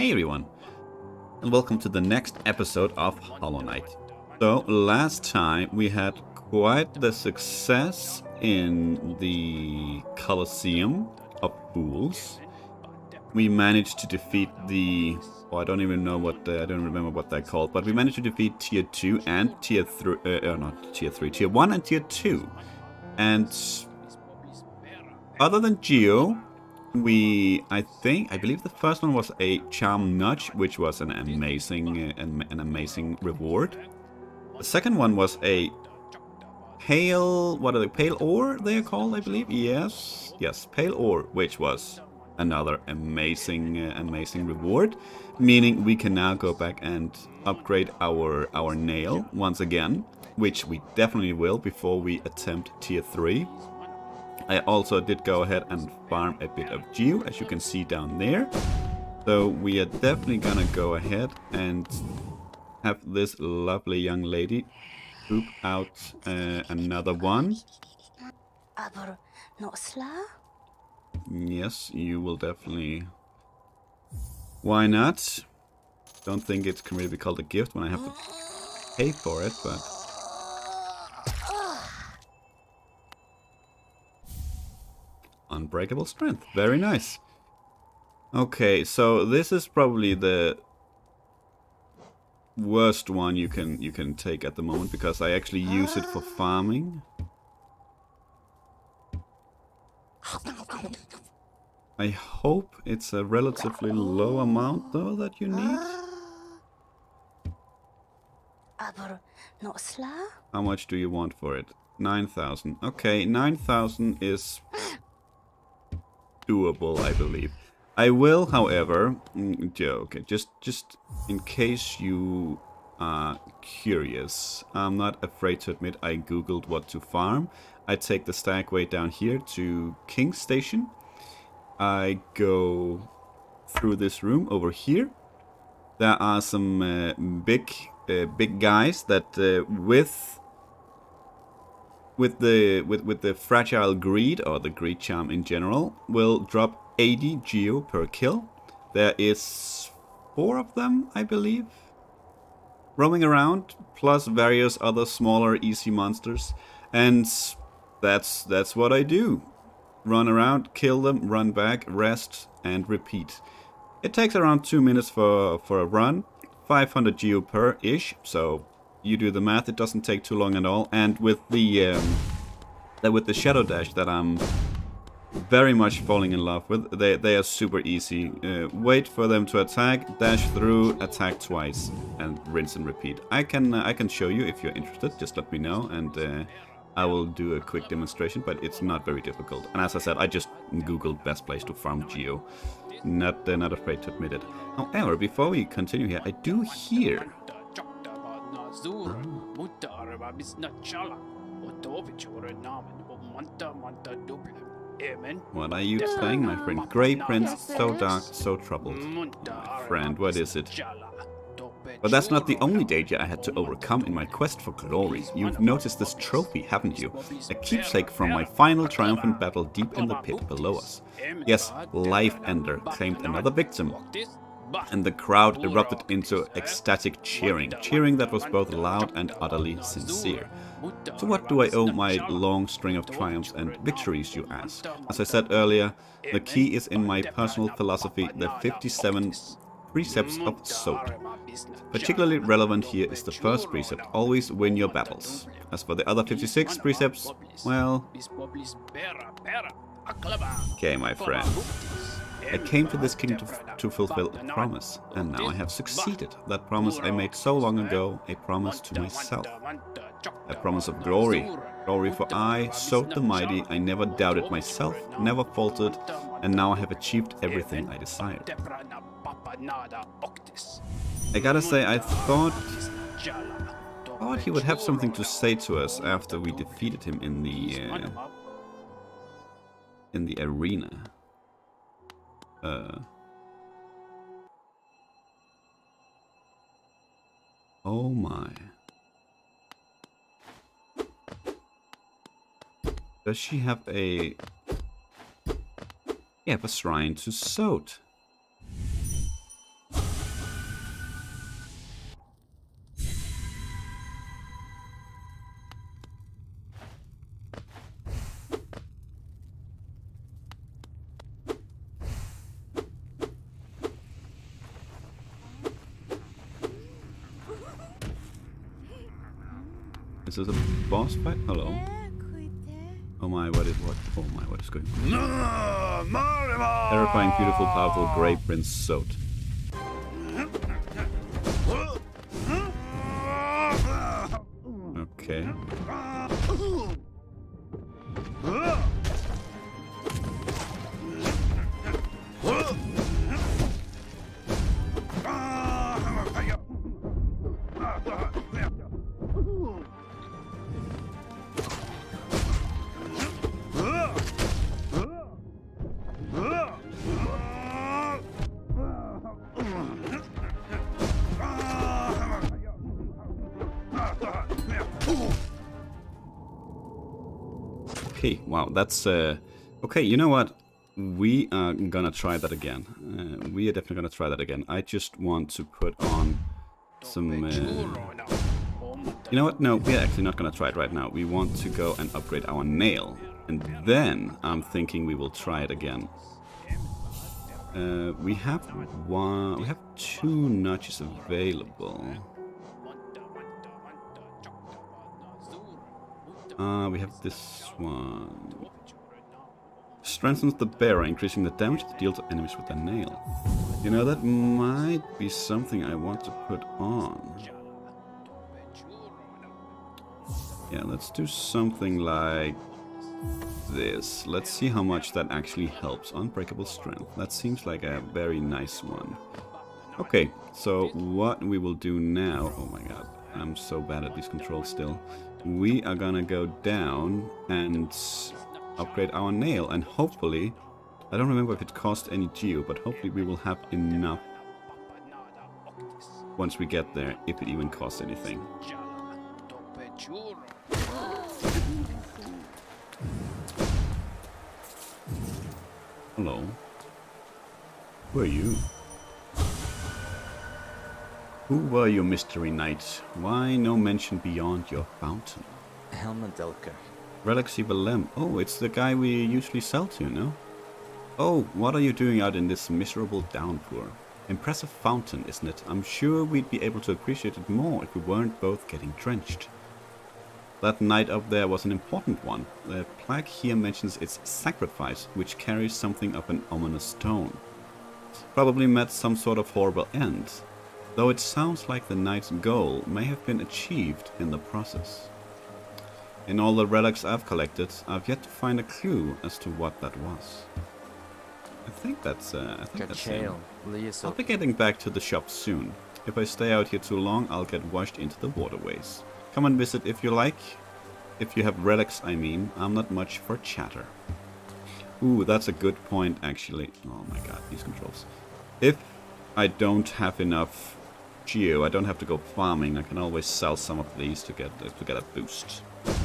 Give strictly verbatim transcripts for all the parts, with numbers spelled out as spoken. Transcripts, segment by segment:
Hey everyone, and welcome to the next episode of Hollow Knight. So, last time we had quite the success in the Colosseum of Fools. We managed to defeat the... Oh, I don't even know what... The, I don't remember what they're called, but we managed to defeat Tier two and Tier three... Uh, uh, not Tier three, Tier one and Tier two. And... Other than Geo... We, I think, I believe the first one was a Charm Nudge, which was an amazing, uh, an, an amazing reward. The second one was a Pale, what are they, Pale Ore they are called, I believe? Yes, yes, Pale Ore, which was another amazing, uh, amazing reward. Meaning we can now go back and upgrade our, our nail once again, which we definitely will before we attempt Tier three. I also did go ahead and farm a bit of Geo, as you can see down there. So we are definitely gonna go ahead and have this lovely young lady poop out uh, another one. Yes, you will definitely. Why not? Don't think it can really be called a gift when I have to pay for it, but. Unbreakable strength. Very nice. Okay, so this is probably the worst one you can you can take at the moment because I actually use it for farming. I hope it's a relatively low amount though that you need. How much do you want for it? nine thousand. Okay, nine thousand is doable, I believe. I will, however, okay, just just in case you are curious, I'm not afraid to admit I googled what to farm. I take the stagway down here to King's Station. I go through this room over here. There are some uh, big uh, big guys that uh, with With the with with the fragile greed or the greed charm in general will drop eighty geo per kill. There is four of them, I believe, roaming around, plus various other smaller easy monsters, and that's that's what I do: run around, kill them, run back, rest, and repeat. It takes around two minutes for for a run, five hundred geo per ish. So. You do the math, it doesn't take too long at all. And with the um, that with the Shadow Dash that I'm very much falling in love with, they, they are super easy. Uh, wait for them to attack, dash through, attack twice, and rinse and repeat. I can uh, I can show you if you're interested, just let me know, and uh, I will do a quick demonstration, but it's not very difficult. And as I said, I just googled best place to farm Geo. Not, uh, not afraid to admit it. However, before we continue here, I do hear... What are you saying, my friend? Grey Prince, so dark, so troubled. My friend, what is it? But that's not the only danger I had to overcome in my quest for glory. You've noticed this trophy, haven't you? A keepsake from my final triumphant battle deep in the pit below us. Yes, Life Ender claimed another victim. And the crowd erupted into ecstatic cheering, cheering that was both loud and utterly sincere. So what do I owe my long string of triumphs and victories, you ask? As I said earlier, the key is in my personal philosophy, the fifty-seven precepts of Sod. Particularly relevant here is the first precept, always win your battles. As for the other fifty-six precepts, well... Okay, my friend. I came to this kingdom to, to fulfill a promise, and now I have succeeded. That promise I made so long ago, a promise to myself. A promise of glory. Glory for I, Sod the Mighty, I never doubted myself, never faltered, and now I have achieved everything I desired. I gotta say, I thought... thought he would have something to say to us after we defeated him in the... Uh, in the arena. Uh. Oh my. Does she have a... Yeah, a shrine to Sod. Is this a boss fight? Hello. Oh my, what is what? Oh my, what is going on? Terrifying, beautiful, powerful, grey Prince Sot. Okay. Okay, wow, that's uh okay, you know what? We are gonna try that again. Uh, we are definitely gonna try that again. I just want to put on some uh, you know what? No, we're actually not gonna try it right now. We want to go and upgrade our nail. And then I'm thinking we will try it again. Uh, we have one we have two notches available. Uh, we have this one. Strengthens the bearer, increasing the damage it deals to enemies with a nail. You know, that might be something I want to put on. Yeah, let's do something like this. Let's see how much that actually helps. Unbreakable strength. That seems like a very nice one. Okay, so what we will do now... Oh my god, I'm so bad at these controls still. We are gonna go down and upgrade our nail, and hopefully, I don't remember if it cost any geo, but hopefully we will have enough once we get there, if it even costs anything. Hello. Who are you? Who were you, mystery knight? Why no mention beyond your fountain? Helmadelka. Relicsy Belem. Oh, it's the guy we usually sell to, no? Oh, what are you doing out in this miserable downpour? Impressive fountain, isn't it? I'm sure we'd be able to appreciate it more if we weren't both getting drenched. That knight up there was an important one. The plaque here mentions its sacrifice, which carries something of an ominous tone. Probably met some sort of horrible end. Though it sounds like the knight's goal may have been achieved in the process. In all the relics I've collected, I've yet to find a clue as to what that was. I think that's, uh, I think that's it. I'll be getting back to the shop soon. If I stay out here too long, I'll get washed into the waterways. Come and visit if you like. If you have relics, I mean. I'm not much for chatter. Ooh, that's a good point, actually. Oh my god, these controls. If I don't have enough geo, I don't have to go farming. I can always sell some of these to get uh, to get a boost.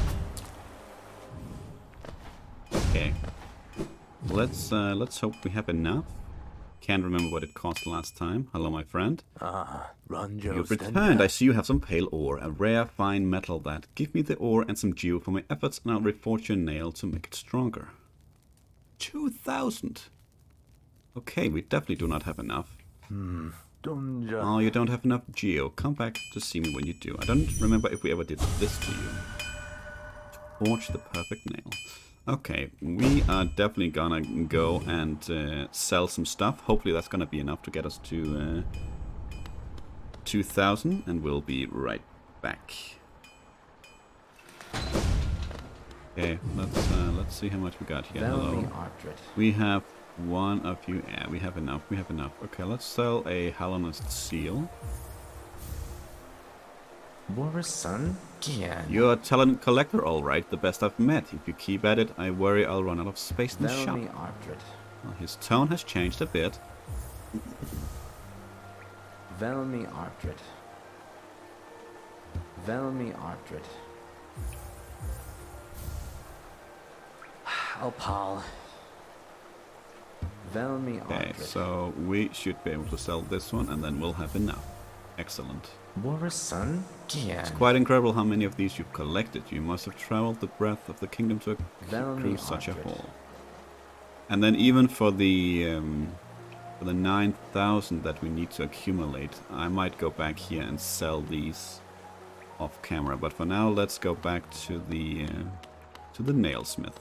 Okay. Let's uh, let's hope we have enough. Can't remember what it cost last time. Hello, my friend. Ah, You've returned. I see you have some pale ore, a rare fine metal that. Give me the ore and some geo for my efforts, and I'll reforge your nail to make it stronger. Two thousand. Okay, we definitely do not have enough. Hmm. Oh, you don't have enough geo. Come back to see me when you do. I don't remember if we ever did this to you. Forge the perfect nail. Okay, we are definitely gonna go and uh, sell some stuff. Hopefully that's gonna be enough to get us to uh, two thousand, and we'll be right back. Okay, let's uh, let's see how much we got here. Hello. We have one of you. Yeah, we have enough. We have enough. Okay, let's sell a Halonist seal. Boris' son? Yeah. You're a talent collector, all right. The best I've met. If you keep at it, I worry I'll run out of space in the shop. Well, his tone has changed a bit. Velmi Artred. Velmi Artred. Oh, Paul. Velmi Artred. Okay, so we should be able to sell this one, and then we'll have enough. Excellent. Boris' son? Yeah. It's quite incredible how many of these you've collected. You must have traveled the breadth of the kingdom to accrue such a haul. And then even for the um, for the nine thousand that we need to accumulate, I might go back here and sell these off camera. But for now, let's go back to the uh, to the nailsmith.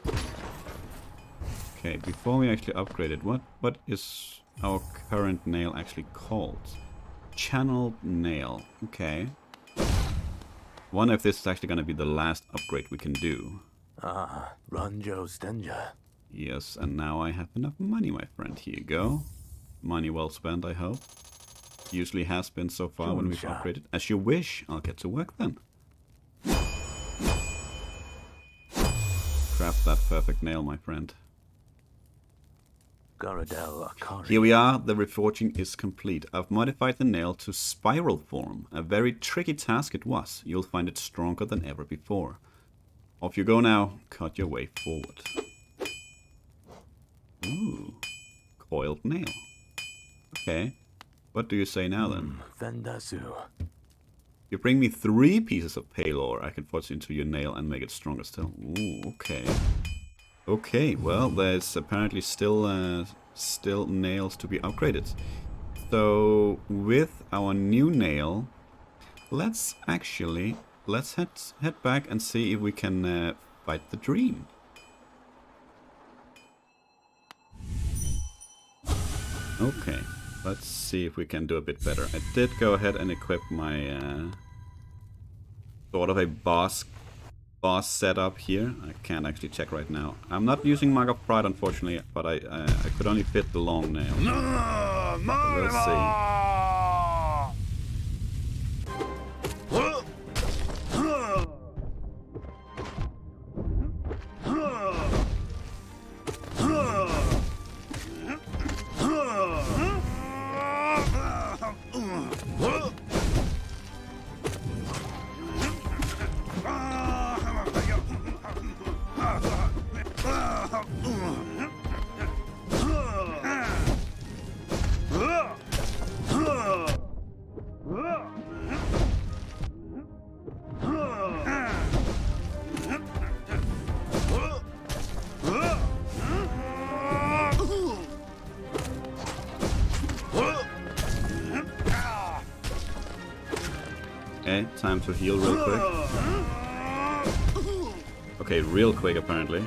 Okay, before we actually upgrade it, what what is our current nail actually called? Channeled nail. Okay. Wonder if this is actually going to be the last upgrade we can do. Ah, Ranjo Stenja. Yes, and now I have enough money, my friend. Here you go. Money well spent, I hope. Usually has been so far when we've upgraded. As you wish. I'll get to work then. Craft that perfect nail, my friend. Garadel Akari. Here we are. The reforging is complete. I've modified the nail to spiral form. A very tricky task it was. You'll find it stronger than ever before. Off you go now. Cut your way forward. Ooh. Coiled nail. Okay. What do you say now then? Vendasu. You bring me three pieces of pale ore. I can forge into your nail and make it stronger still. Ooh, okay. Okay, well, there's apparently still uh, still nails to be upgraded. So with our new nail, let's actually let's head head back and see if we can uh, fight the dream. Okay, let's see if we can do a bit better. I did go ahead and equip my uh, sort of a boss boss setup here. I can't actually check right now. I'm not using Mark of Pride, unfortunately, but I uh, I could only fit the long nail. So we'll see. Okay, time to heal real quick. Okay, real quick apparently.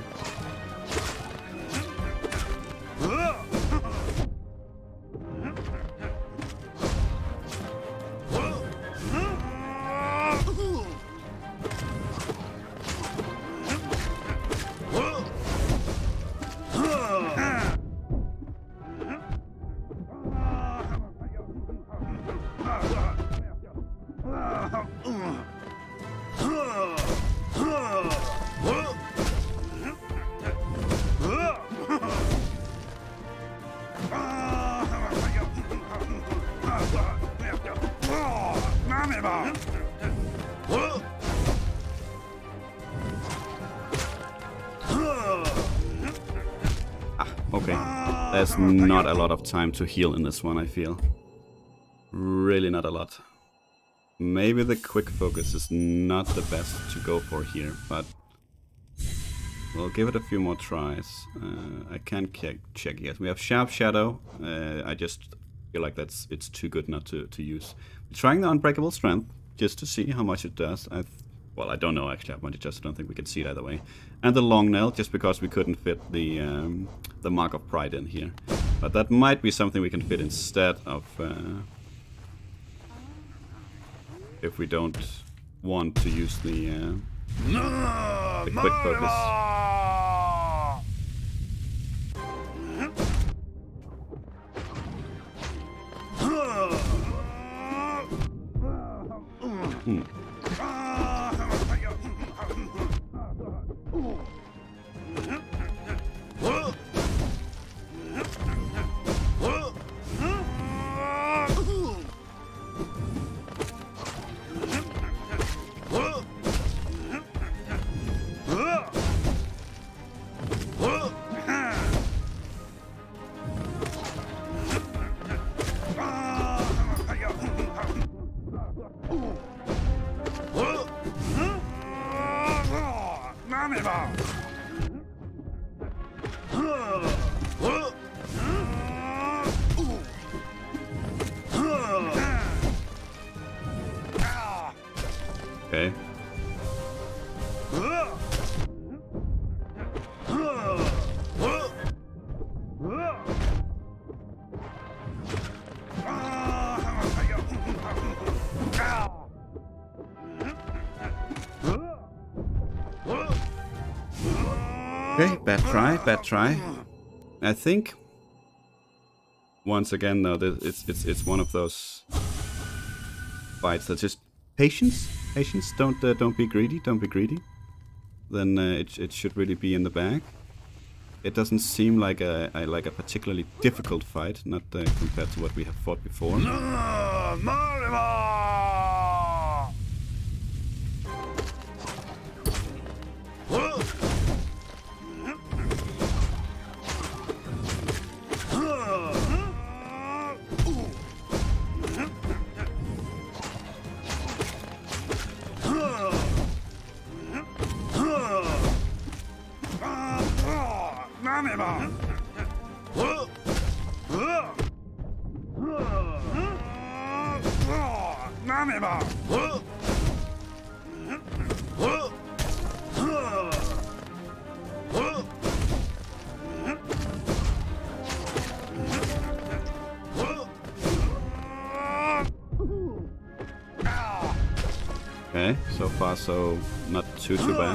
Okay, there's not a lot of time to heal in this one, I feel. Really not a lot. Maybe the quick focus is not the best to go for here, but we'll give it a few more tries. Uh, I can't check yet. We have Sharp Shadow. Uh, I just feel like that's it's too good not to, to use. We're trying the Unbreakable Strength, just to see how much it does. I Well, I don't know actually how much it does. I don't think we can see it either way. And the long nail, just because we couldn't fit the um, the Mark of Pride in here. But that might be something we can fit instead of uh, if we don't want to use the uh, the quick focus. Hmm. bad try, bad try. I think once again though, it's it's it's one of those fights that just patience, patience. Don't uh, don't be greedy, don't be greedy. Then uh, it it should really be in the bag. It doesn't seem like a, a like a particularly difficult fight, not uh, compared to what we have fought before. Okay, so far so not too too bad.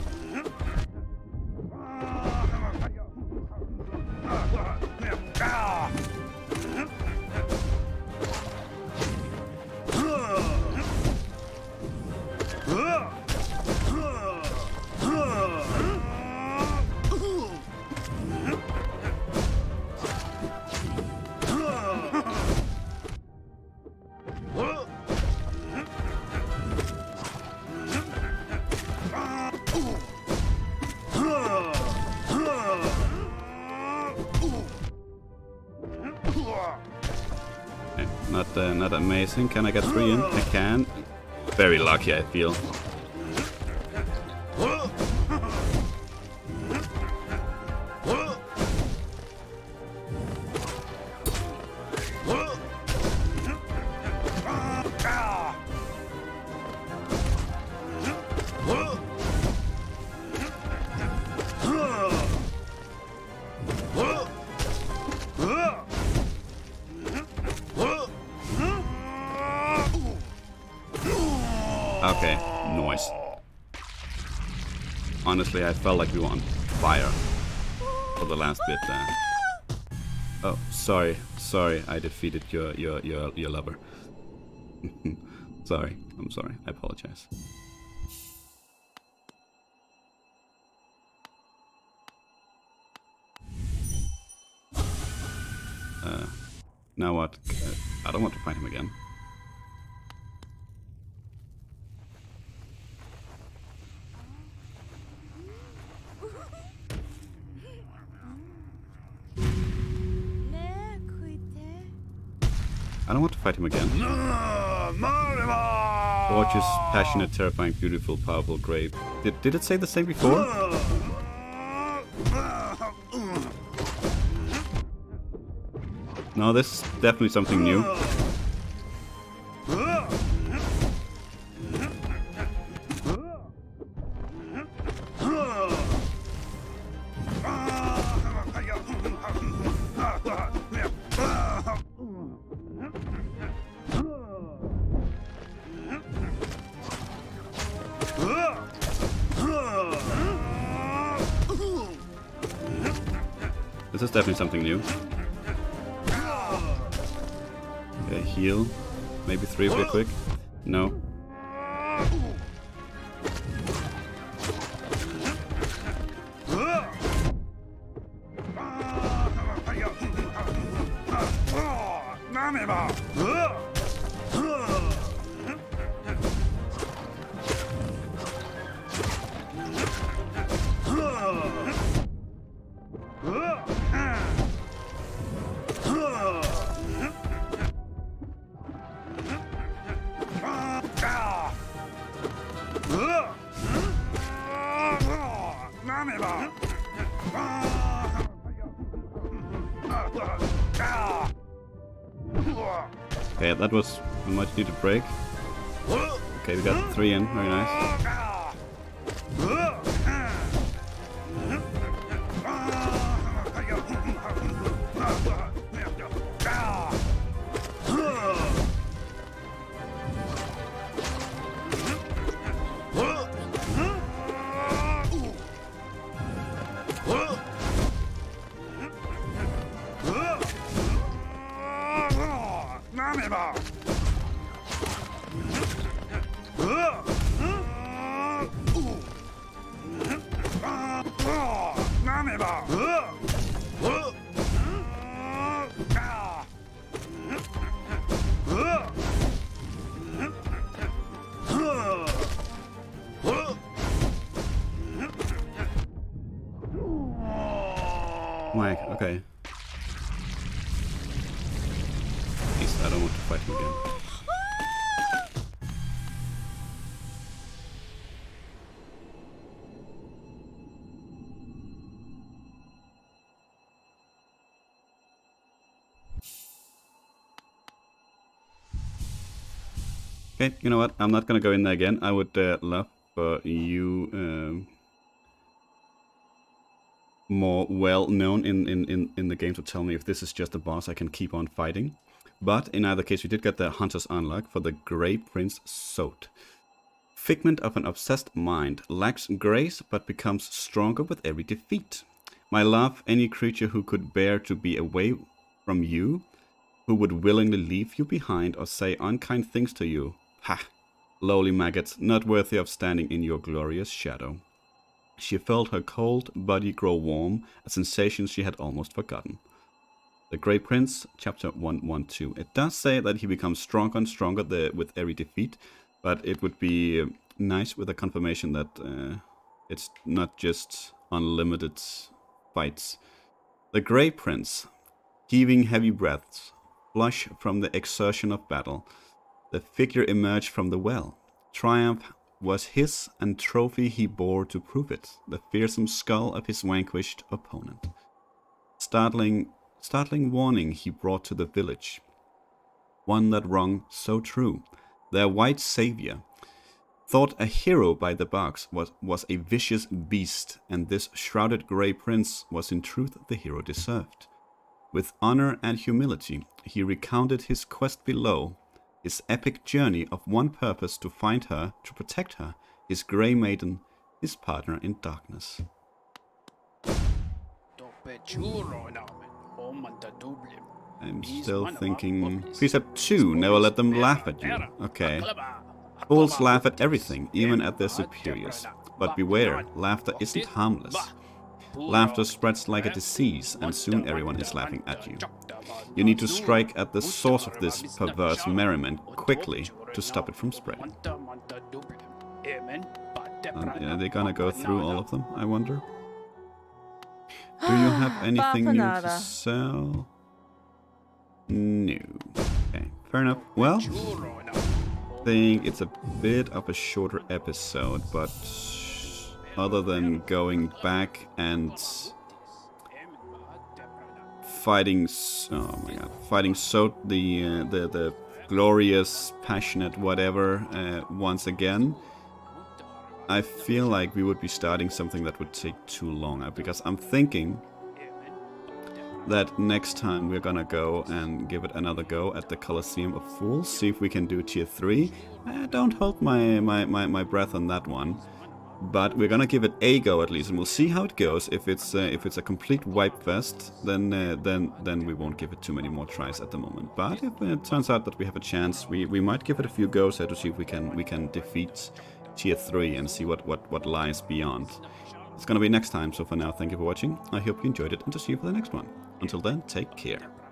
Not, uh, not amazing. Can I get three in? I can. Very lucky, I feel. Okay, noise. Honestly, I felt like we were on fire for the last bit there. Oh, sorry, sorry, I defeated your your your your lover. Sorry, I'm sorry. I apologize. Uh, now what? Uh, I don't want to fight him again. I don't want to fight him again. Gorgeous, passionate, terrifying, beautiful, powerful, great. Did, did it say the same before? No, this is definitely something new. This is definitely something new. Okay, heal. Maybe three real quick. No. Okay, that was a much needed break. Okay, we got three in, very nice. Whack, okay. At least I don't want to fight him again. Okay, you know what? I'm not gonna go in there again. I would uh, love for you, um, more well known in, in, in, in the game, to tell me if this is just a boss I can keep on fighting. But in either case, we did get the Hunter's Unlock for the Grey Prince Sot. Figment of an obsessed mind, lacks grace but becomes stronger with every defeat. My love, any creature who could bear to be away from you, who would willingly leave you behind or say unkind things to you. Ha! Lowly maggots, not worthy of standing in your glorious shadow. She felt her cold body grow warm, a sensation she had almost forgotten. The Grey Prince, chapter one twelve. It does say that he becomes stronger and stronger the, with every defeat, but it would be uh, nice with a confirmation that uh, it's not just unlimited fights. The Grey Prince, heaving heavy breaths, flush from the exertion of battle. The figure emerged from the well. Triumph was his, and trophy he bore to prove it, the fearsome skull of his vanquished opponent. Startling, startling warning he brought to the village. One that rung so true. Their white savior, thought a hero by the barks, was, was a vicious beast, and this shrouded Grey Prince was in truth the hero deserved. With honor and humility, he recounted his quest below, his epic journey of one purpose, to find her, to protect her, his Grey Maiden, his partner in darkness. I'm still thinking... Precept two, never let them laugh at you. Okay. Fools laugh at everything, even at their superiors. But beware, laughter isn't harmless. Laughter spreads like a disease, and soon everyone is laughing at you. You need to strike at the source of this perverse merriment quickly to stop it from spreading. And, yeah, they're gonna go through all of them, I wonder. Do you have anything new to sell? No. Okay, fair enough. Well, I think it's a bit of a shorter episode, but other than going back and fighting, oh my god, fighting so the uh, the the glorious, passionate, whatever, uh, once again, I feel like we would be starting something that would take too long. Because I'm thinking that next time we're gonna go and give it another go at the Colosseum of Fools, see if we can do tier three. I don't hold my, my, my, my breath on that one, but we're gonna give it a go at least, and we'll see how it goes. If it's uh, if it's a complete wipe fest, then uh, then then we won't give it too many more tries at the moment. But if it turns out that we have a chance, we we might give it a few goes here to see if we can we can defeat tier three and see what what what lies beyond. It's gonna be next time. So for now, thank you for watching. I hope you enjoyed it, and to see you for the next one. Until then, take care.